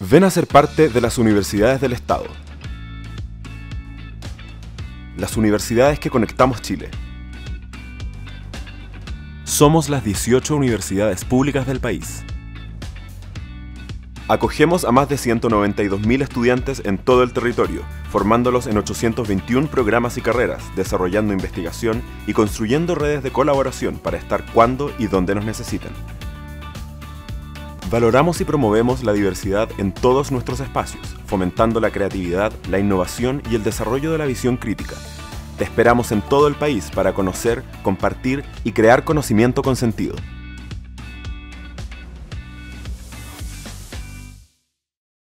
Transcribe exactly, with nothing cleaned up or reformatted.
Ven a ser parte de las universidades del Estado. Las universidades que conectamos Chile. Somos las dieciocho universidades públicas del país. Acogemos a más de ciento noventa y dos mil estudiantes en todo el territorio, formándolos en ochocientos veintiún programas y carreras, desarrollando investigación y construyendo redes de colaboración para estar cuando y donde nos necesitan. Valoramos y promovemos la diversidad en todos nuestros espacios, fomentando la creatividad, la innovación y el desarrollo de la visión crítica. Te esperamos en todo el país para conocer, compartir y crear conocimiento con sentido.